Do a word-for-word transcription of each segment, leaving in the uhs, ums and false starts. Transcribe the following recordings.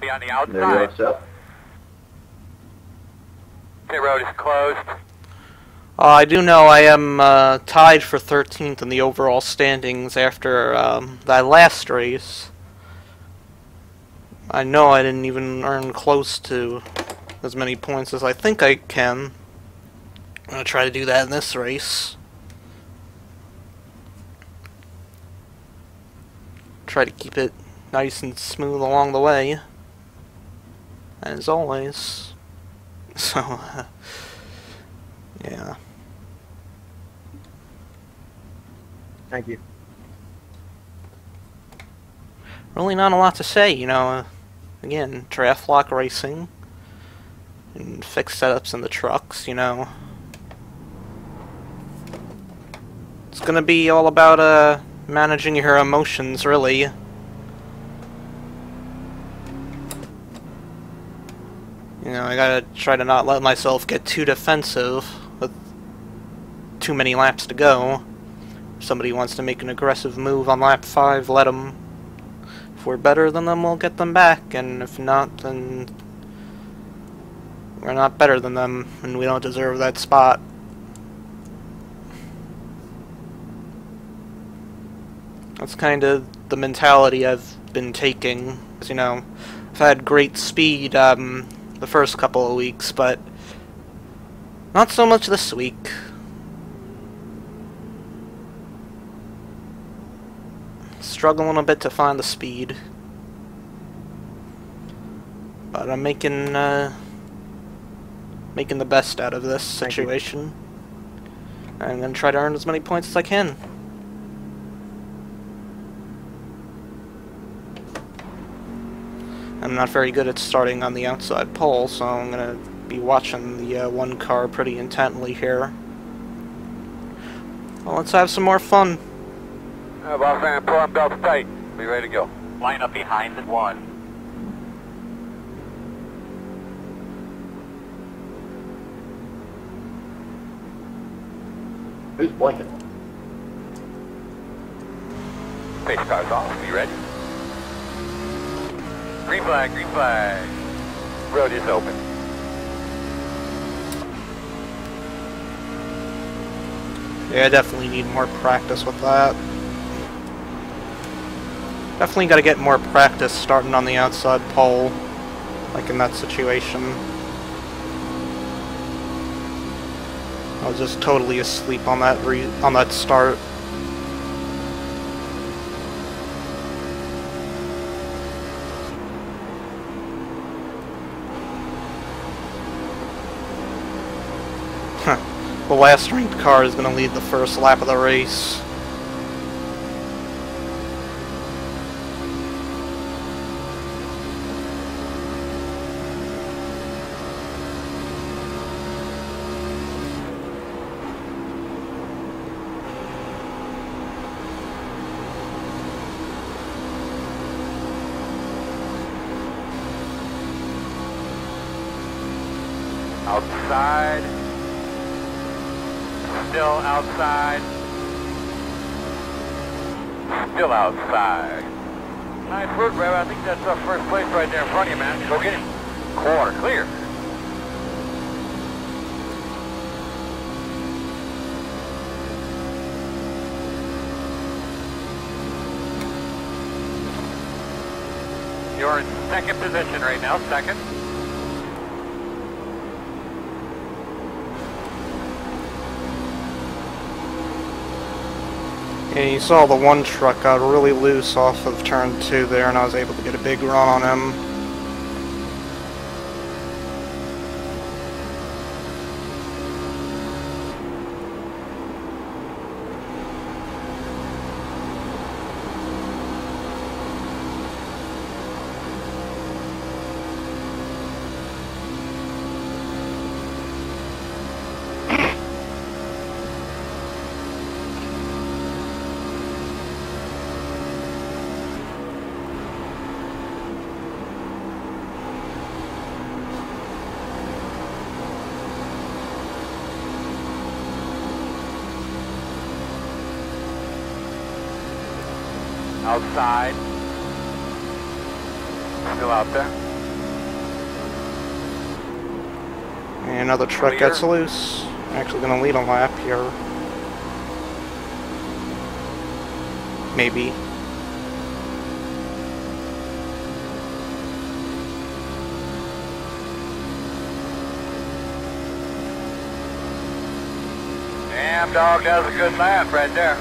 be on the outside. There you go, Seth. Pit road is closed. Uh, I do know I am uh, tied for thirteenth in the overall standings after um, that last race. I know I didn't even earn close to as many points as I think I can. I'm going to try to do that in this race. Try to keep it nice and smooth along the way. As always. So, uh, yeah. Thank you. Really not a lot to say, you know. Uh, again, draft lock racing. And fixed setups in the trucks, you know. It's gonna be all about, uh, managing your emotions, really. You know, I gotta try to not let myself get too defensive with too many laps to go. If somebody wants to make an aggressive move on lap five, let them. If we're better than them, we'll get them back, and if not, then we're not better than them, and we don't deserve that spot. That's kind of the mentality I've been taking. You know, I've had great speed um, the first couple of weeks, but not so much this week. Struggling a bit to find the speed, but I'm making uh, making the best out of this situation. I'm gonna try to earn as many points as I can. I'm not very good at starting on the outside pole, so I'm gonna be watching the uh, one car pretty intently here. Well, let's have some more fun. Uh, boss man, pull on belts tight. Be ready to go. Line up behind the one. Who's blinking? Pace car's off. Be ready. Green flag, green flag. Road is open. Yeah, I definitely need more practice with that. Definitely gotta get more practice starting on the outside pole, like in that situation. I was just totally asleep on that re on that start. The last ranked car is going to lead the first lap of the race. Outside. Still outside. Still outside. Nice work, Rev. I think that's our first place right there in front of you, man. Go get him. Corner clear. You're in second position right now, second. Yeah, you saw the one truck got really loose off of turn two there, and I was able to get a big run on him. Outside. Still out there. And another truck Clear. gets loose. Actually gonna lead a lap here. Maybe. Damn dog, that was a good lap right there.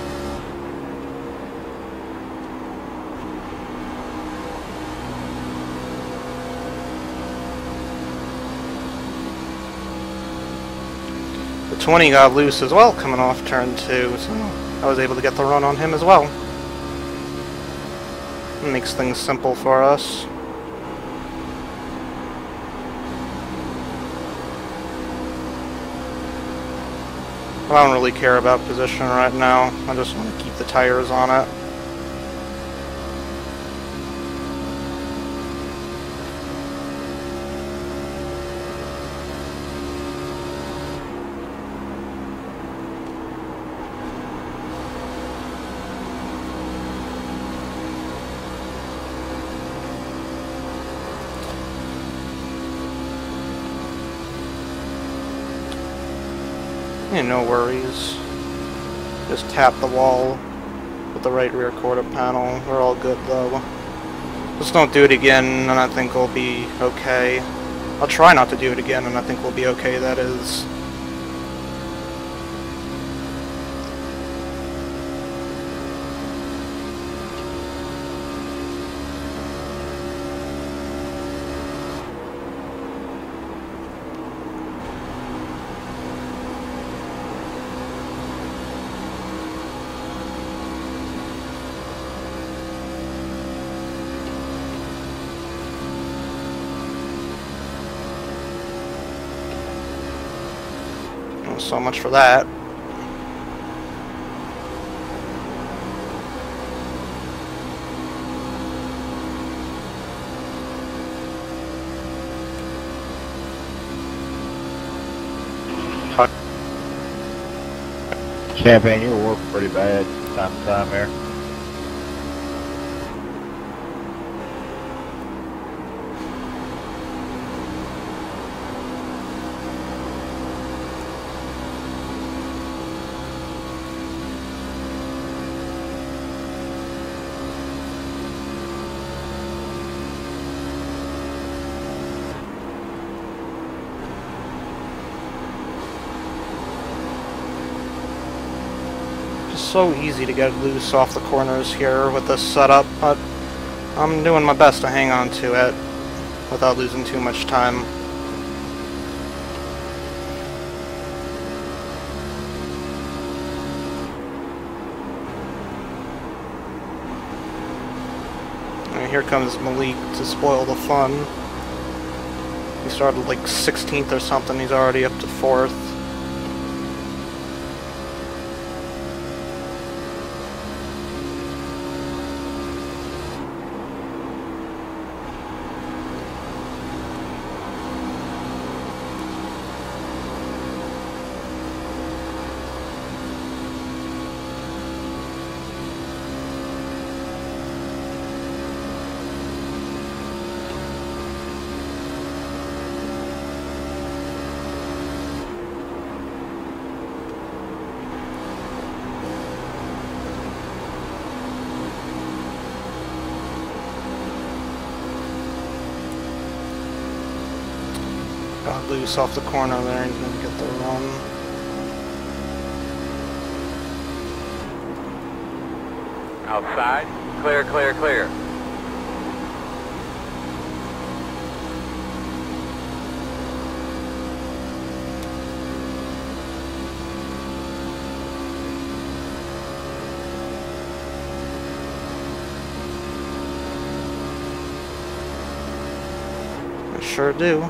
The twenty got loose as well coming off turn two, so I was able to get the run on him as well. It makes things simple for us. I don't really care about position right now. I just want to keep the tires on it. Yeah, no worries. Just tap the wall with the right rear quarter panel. We're all good though. Just don't do it again and I think we'll be okay. I'll try not to do it again and I think we'll be okay, that is. So much for that. Champagne, you were working pretty bad time to time there. So easy to get loose off the corners here with this setup, but I'm doing my best to hang on to it without losing too much time. And here comes Malik to spoil the fun. He started like sixteenth or something, he's already up to fourth. Got loose off the corner there, he's gonna get the run. Outside, clear, clear, clear. I sure do.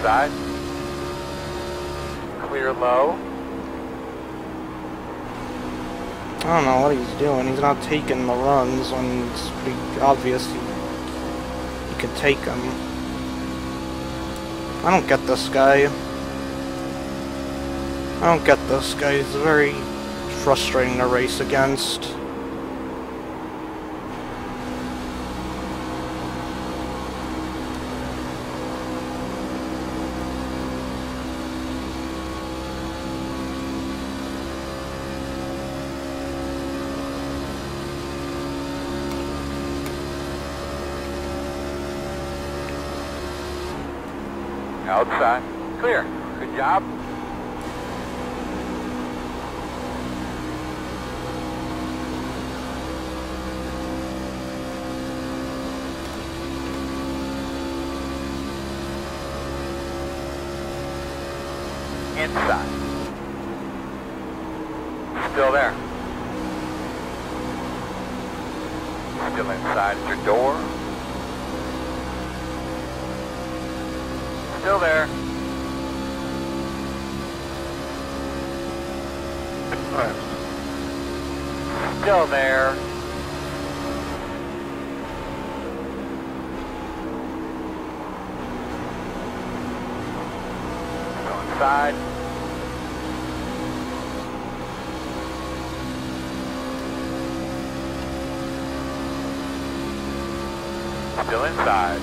inside. Clear low. I don't know what he's doing. He's not taking the runs when it's pretty obvious he, he can take them. I don't get this guy. I don't get this guy. He's very frustrating to race against. Outside. Clear. Good job. Inside. Still there. Still inside at your door. Still there. Still there. Still inside. Still inside.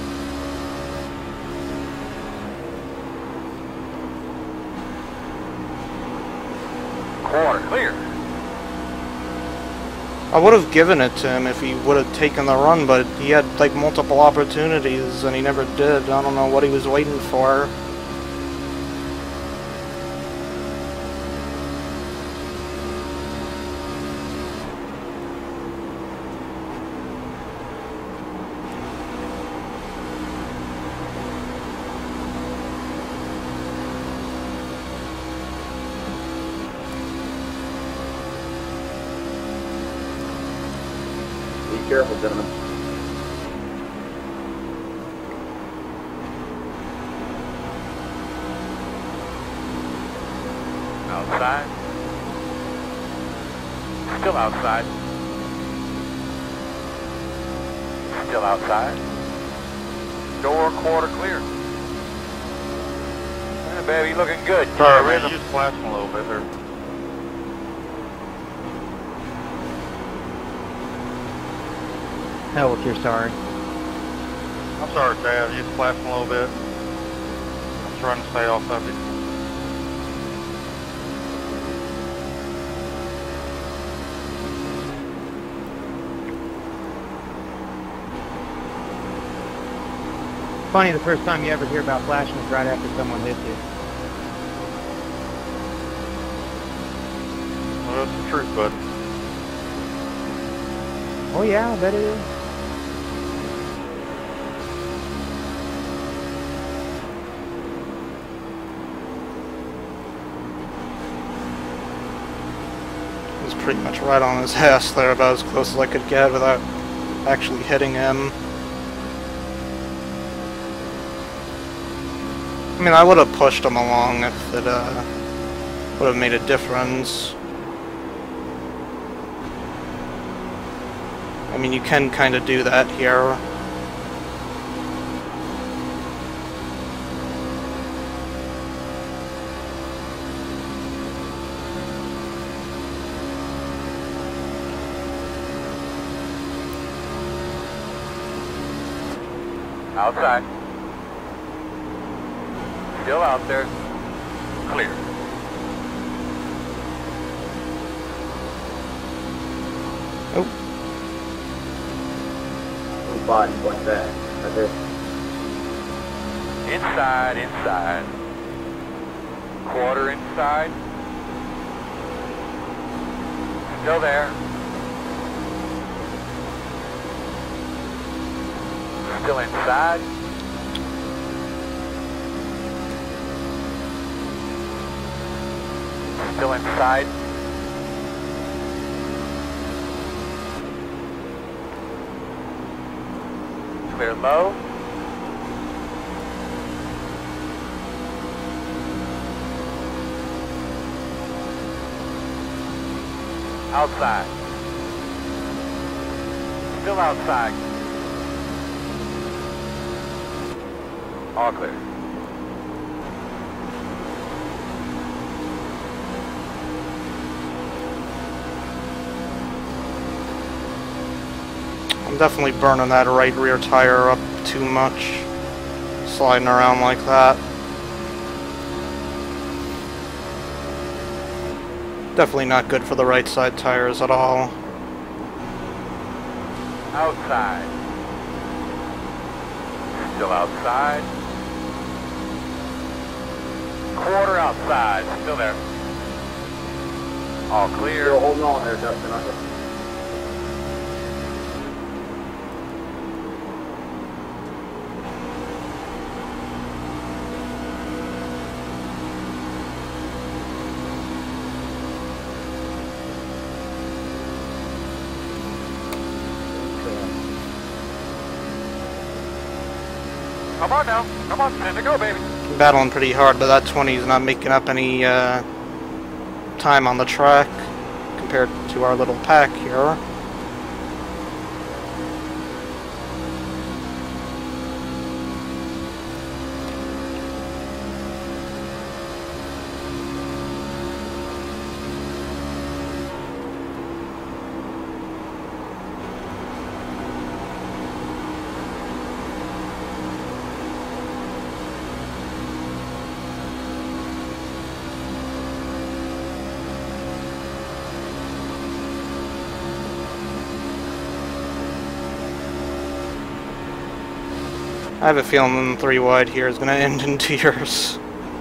Quarter clear. I would have given it to him if he would have taken the run, but he had like multiple opportunities and he never did. I don't know what he was waiting for. Be careful, gentlemen. Outside. Still outside. Still outside. Door quarter clear. Hey, baby, looking good. Sorry, man, you just flashing a little bit there. Hell with your sorry. I'm sorry, Dad, you just flashing a little bit. I'm trying to stay off of it. Funny, the first time you ever hear about flashing is right after someone hits you. Well, that's the truth, bud. Oh yeah, I bet it is. It was pretty much right on his ass there, about as close as I could get without actually hitting him. I mean, I would have pushed him along if it uh, would have made a difference. I mean, you can kind of do that here. Outside. Still out there. Clear. Oh. Move button like that. Right there. Inside, inside. Quarter inside. Still there. Still inside. Still inside. Clear low. Outside. Still outside. All clear. I'm definitely burning that right rear tire up too much. Sliding around like that. Definitely not good for the right side tires at all. Outside. Still outside. Quarter outside. Still there. All clear. Still holding on there, Justin. aren't you? Come on now. Come on. Time to go, baby. Battling pretty hard, but that twenty is not making up any uh, time on the track compared to our little pack here. I have a feeling three wide here is going to end in tears.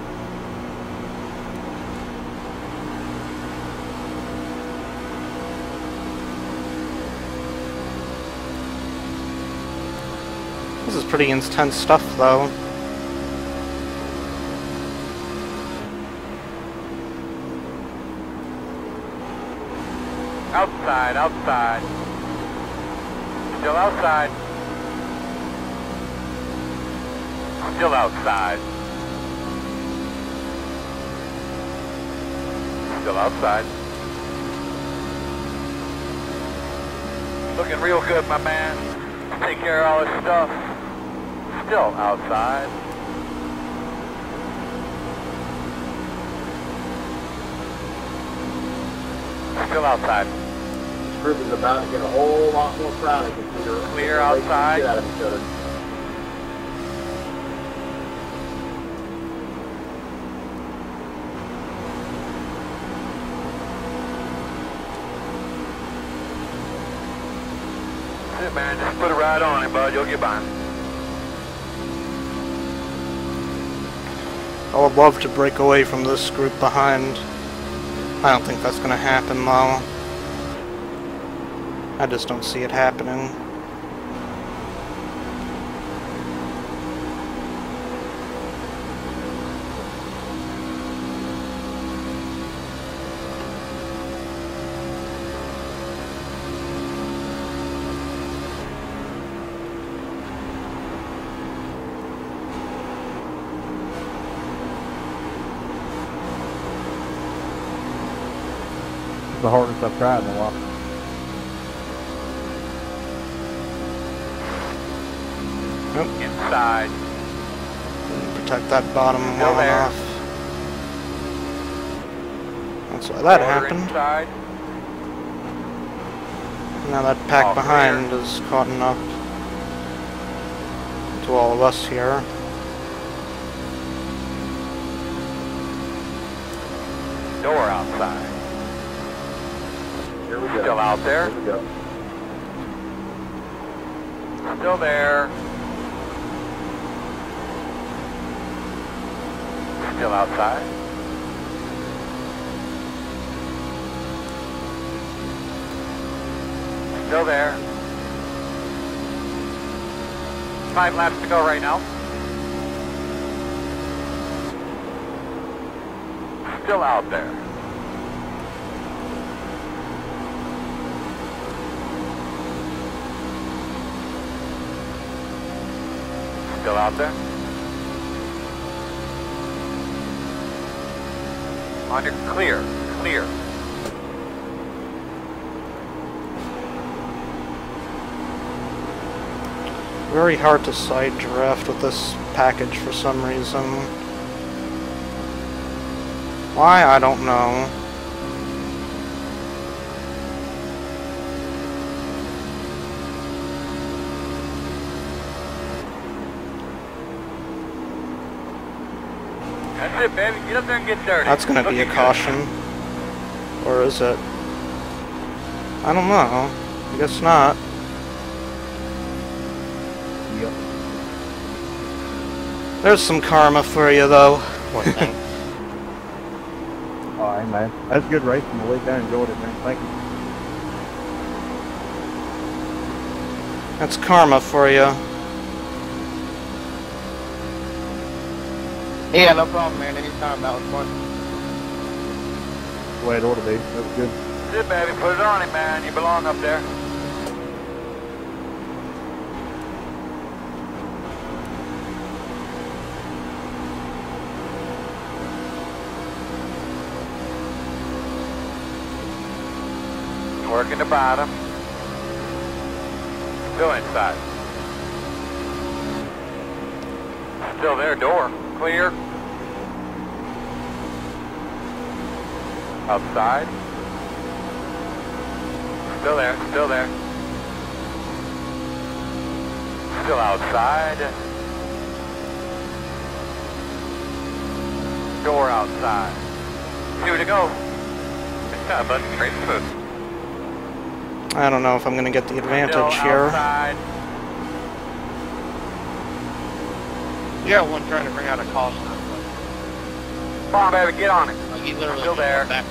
This is pretty intense stuff, though. Outside, outside. Still outside. Still outside. Still outside. Looking real good, my man. Take care of all this stuff. Still outside. Still outside. This group is about to get a whole lot more crowded. Clear outside. Get out of each other. That's it, man. Just put it right on it, bud. You'll get by. I would love to break away from this group behind. I don't think that's going to happen, though. I just don't see it happening. The hardest I've tried in a while. Nope. Inside. Protect that bottom Still one there. off. That's why that Quarter happened. Inside. Now that pack All behind clear. is caught up to all of us here. Door outside. Here we go. Still out there. Here we go. Still there. Still outside. Still there. Five laps to go right now. Still out there. Still out there. On your clear, clear. Very hard to side draft with this package for some reason. Why? I don't know. That's it, baby. Get up there and get dirty. That's gonna be a caution. Or is it? I don't know. I guess not. Yep. There's some karma for you, though. What, thanks? Oh, hey, man. That's good racing. The week I enjoyed it, man. Thank you. That's karma for you. Yeah, no problem, man. Anytime. That was fun. The way it ought to be. That was good. That's it, baby. Put it on him, man. You belong up there. Working the bottom. Still inside. Still there, door. Clear. Outside. Still there, still there. Still outside. Door outside. Two to go. Good job, bud. Great foot. I don't know if I'm gonna get the advantage Still here. outside. Yeah, one trying to bring out a caution. Come on, baby, get on it. Like he literally Still there. back.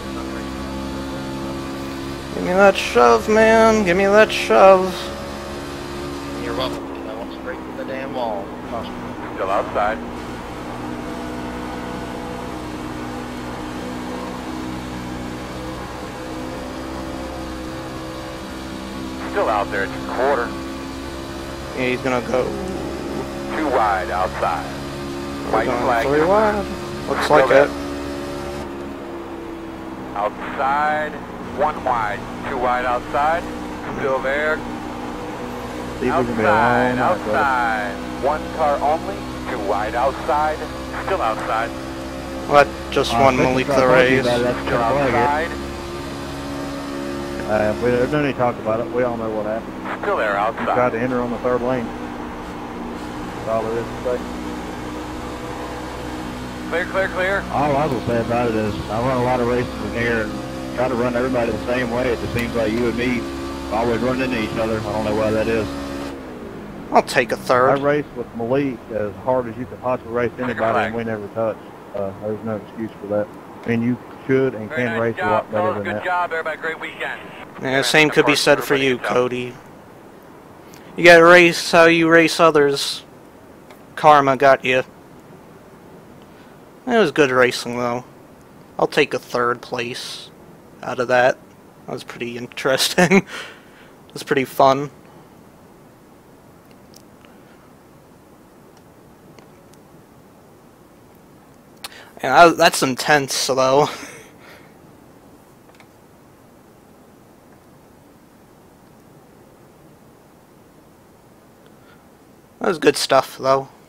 Give me that shove, man. Give me that shove. You're welcome. I went straight to the damn wall. Caution. Still outside. Still out there, it's a quarter. Yeah, he's gonna go. Too wide outside. We're White going flag. three wide. Looks Still like there. it. Outside, one wide. Two wide outside. Still there. These are going to be a long Outside, night, brother. outside. One car only. Two wide outside. Still outside. Let just Uh, one thank you Malik for the talking race. about it. That's Still good flag, outside. Uh, we, there's no need to talk about it. We all know what happened. Still there You tried outside. to enter on the third lane. That's all there is to say. Clear, clear, clear. All I will say about it is I run a lot of races in here and try to run everybody the same way. It just seems like you and me always run into each other. I don't know why that is. I'll take a I third. raced with Malik as hard as you could possibly race Take a anybody, flag. and we never touched. Uh, there's no excuse for that. I mean, you should and Very can nice race a job, lot better fellas. than Good that. job, everybody. Great weekend. Yeah, same could be said for you, Everybody good job. Cody. You gotta race how you race others. Karma got you. It was good racing, though. I'll take a third place out of that. That was pretty interesting. It was pretty fun. Yeah, that- that's intense, though. That was good stuff, though.